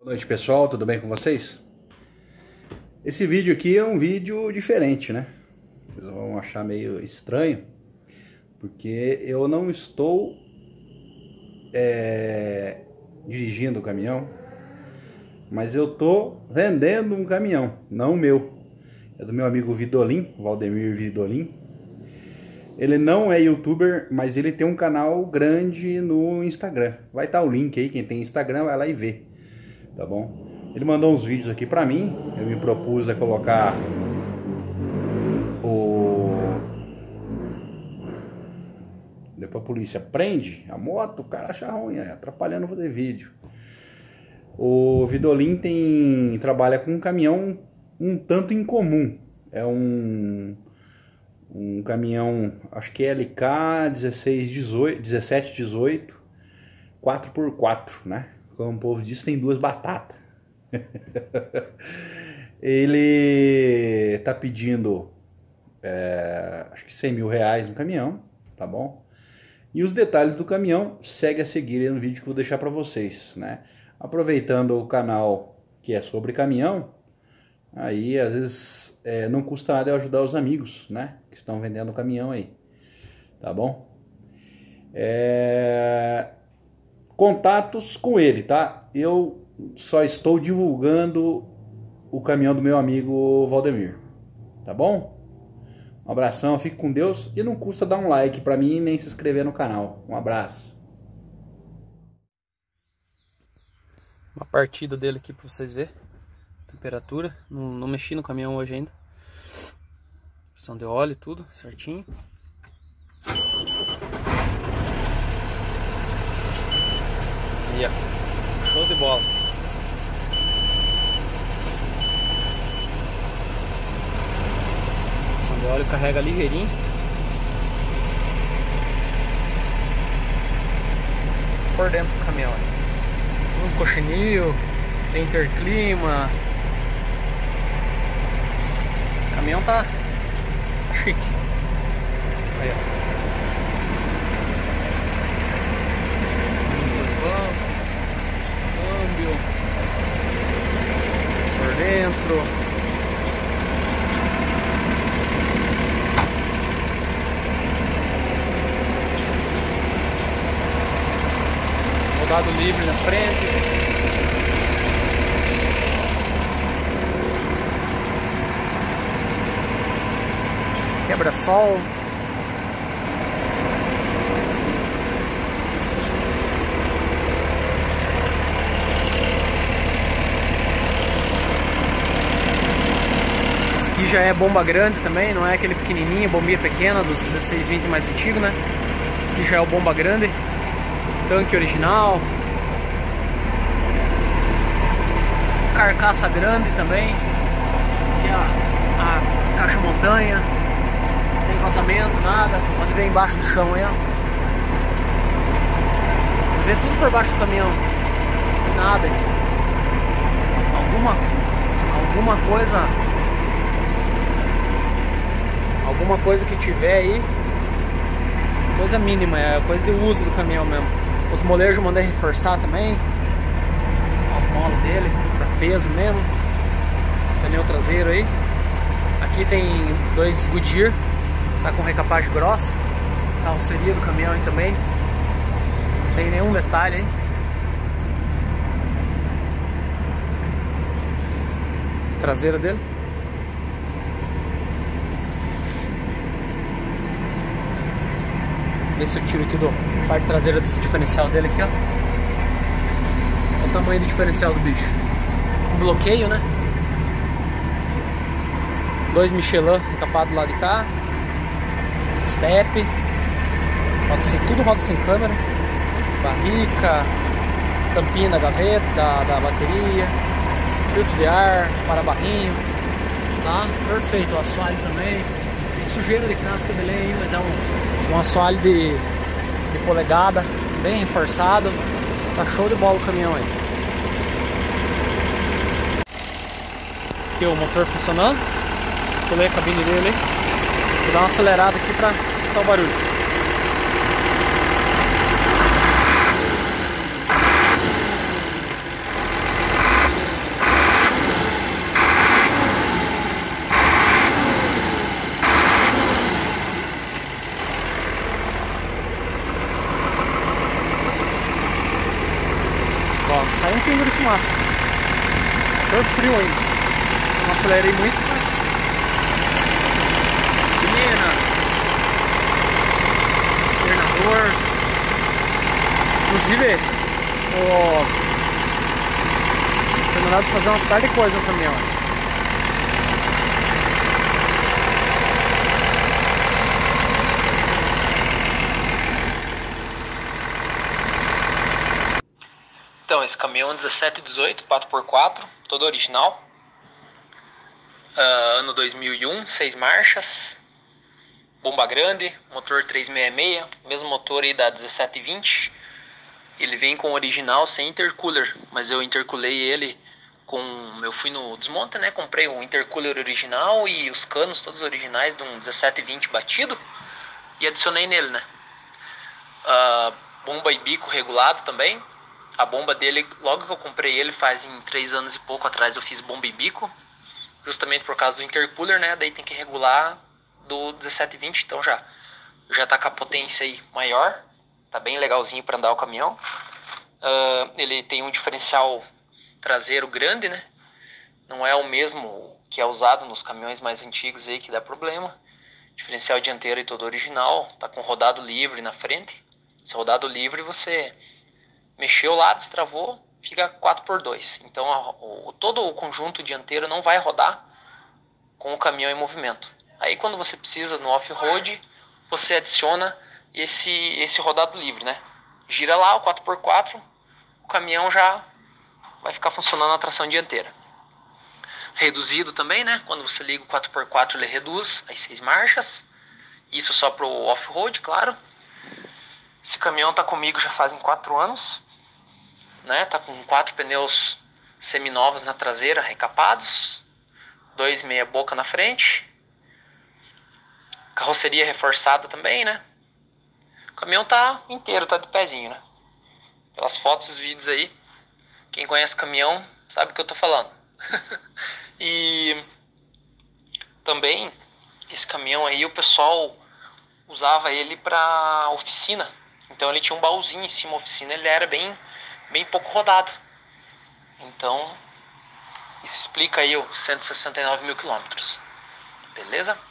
Boa noite, pessoal, tudo bem com vocês? Esse vídeo aqui é um vídeo diferente, né? Vocês vão achar meio estranho, porque eu não estou dirigindo o caminhão, mas eu estou vendendo um caminhão, não o meu. É do meu amigo Vidolin, Valdemir Vidolin. Ele não é youtuber, mas ele tem um canal grande no Instagram. Vai estar o link aí, quem tem Instagram vai lá e vê. Tá bom? Ele mandou uns vídeos aqui pra mim. Eu me propus a colocar Depois a polícia prende a moto, o cara acha ruim, atrapalhando fazer vídeo. O Vidolin trabalha com um caminhão um tanto incomum. É um caminhão, acho que é LK 1718 4x4, né? Como o povo diz, tem duas batatas. Ele tá pedindo acho que 100 mil reais no caminhão, tá bom? E os detalhes do caminhão segue a seguir aí no vídeo que eu vou deixar para vocês, né? Aproveitando o canal que é sobre caminhão, aí às vezes não custa nada eu ajudar os amigos, né? Que estão vendendo o caminhão aí, tá bom? Contatos com ele, tá? Eu só estou divulgando o caminhão do meu amigo Valdemir, tá bom? Um abração, fique com Deus e não custa dar um like pra mim nem se inscrever no canal. Um abraço. Uma partida dele aqui pra vocês verem. Temperatura, não mexi no caminhão hoje ainda. Pressão de óleo e tudo certinho. Aí, ó. Show de bola. Pressão de óleo carrega ligeirinho. Por dentro do caminhão. Um coxinil, tem interclima. O caminhão tá chique. Aí, ó. Câmbio por dentro. Rodado livre na frente. Quebra-sol. Esse aqui já é bomba grande também, não é aquele pequenininho, bombinha pequena dos 1620 mais antigo, né? Esse aqui já é o bomba grande. Tanque original. Carcaça grande também. Aqui a caixa montanha. Não tem vazamento, nada. Pode ver embaixo do chão aí, ó. Pode ver tudo por baixo do caminhão. Não tem nada aí. Alguma coisa que tiver aí, coisa mínima, é coisa de uso do caminhão mesmo. Os molejos eu mandei reforçar também. As molas dele, para peso mesmo. Pneu traseiro aí. Aqui tem dois Goodyear, tá com recapagem grossa. Carroceria do caminhão aí também. Não tem nenhum detalhe aí. Traseira dele. Ver se eu tiro aqui da parte traseira desse diferencial dele aqui, ó. Olha o tamanho do diferencial do bicho. Com bloqueio, né? Dois Michelin recapado do lado de cá. Step. Tudo roda sem câmera. Barrica. Tampinha da gaveta, da bateria. Filtro de ar, para-barrinho. Tá? Perfeito. O assoalho também. Tem sujeira de casca dele aí, mas é um assoalho de polegada, bem reforçado. Tá show de bola o caminhão aí. Aqui o motor funcionando. Escolhi a cabine dele. Vou dar uma acelerada aqui pra escutar o barulho. de fumaça. Motor frio ainda. Não acelerei muito, mas... Pena. Alternador. Inclusive, foi mandado fazer umas par de coisas no caminhão. Então, esse caminhão é 1718, 4x4, todo original. Ano 2001, 6 marchas. Bomba grande, motor 366, mesmo motor aí da 1720. Ele vem com original sem intercooler, mas eu interculei ele com... Eu fui no desmonte, né? Comprei um intercooler original e os canos todos originais de um 1720 batido e adicionei nele, né? Bomba e bico regulado também. A bomba dele, logo que eu comprei ele, faz em 3 anos e pouco atrás, eu fiz bomba e bico. Justamente por causa do intercooler, né? Daí tem que regular do 1720, então já tá com a potência aí maior. Tá bem legalzinho para andar o caminhão. Ele tem um diferencial traseiro grande, né? Não é o mesmo que é usado nos caminhões mais antigos aí que dá problema. Diferencial dianteiro e todo original. Tá com rodado livre na frente. Esse rodado livre você mexeu lá, destravou, fica 4x2. Então todo o conjunto dianteiro não vai rodar com o caminhão em movimento. Aí quando você precisa no off-road, você adiciona esse rodado livre, né? Gira lá o 4x4, o caminhão já vai ficar funcionando a tração dianteira. Reduzido também, né? Quando você liga o 4x4 ele reduz as 6 marchas. Isso só para o off-road, claro. Esse caminhão tá comigo já fazem 4 anos. Né? Tá com 4 pneus seminovos na traseira, recapados. 2 meia boca na frente. Carroceria reforçada também, né? O caminhão tá inteiro, tá de pezinho, né? Pelas fotos e os vídeos aí, quem conhece caminhão sabe o que eu tô falando. E também, esse caminhão aí, o pessoal usava ele pra oficina. Então ele tinha um baúzinho em cima da oficina, ele era bem pouco rodado. Então, isso explica aí os 169 mil quilômetros. Beleza?